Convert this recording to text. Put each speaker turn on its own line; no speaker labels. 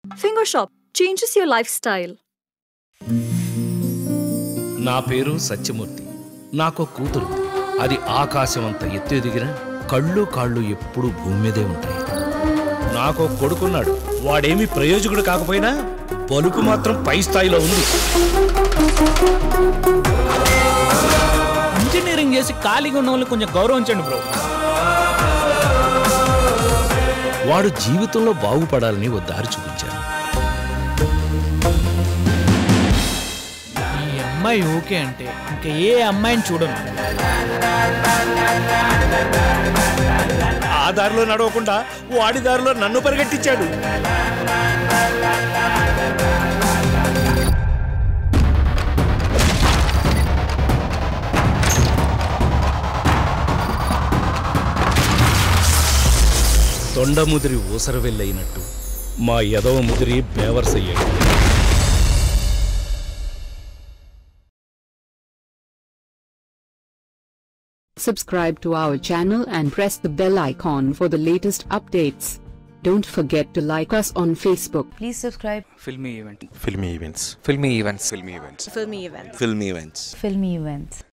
Finger Shop changes your lifestyle.
నా పేరు సత్యమూర్తి. నాకు కూతురుంది. అది ఆకాశమంత ఎత్తు ఎదిగిన కళ్ళు కాళ్ళు ఎప్పుడూ భూమి మీదే ఉంటాయి. నాకు కొడుకున్నాడు. వాడేమి ప్రయోజకుడు కాకపోయినా బలుపు మాత్రం పై స్థాయిలో ఉంది.
ఇంజనీరింగ్ చేసి ఖాళీగా ఉన్న వాళ్ళు కొంచెం గౌరవించండి బ్రో.
వాడు జీవితంలో బాగుపడాలని ఓ దారి చూపించాను.
ఈ అమ్మాయి ఓకే అంటే ఇంకా ఏ అమ్మాయిని చూడను.
ఆ దారిలో నడవకుండా వాడి దారిలో నన్ను పరిగెట్టించాడు. తొండ ముదిరి ఊసర వెళ్ళయినట్టు మా ఎదవ ముదిరి బేవర్సయ్యాడు.
Subscribe to our channel and press the bell icon for the latest updates. Don't forget to like us on Facebook.
Please subscribe.
Filmy Events.
Filmy Events.
Filmy Events.
Filmy Events.
Filmy Events.
Filmy Events.
Filmy Events.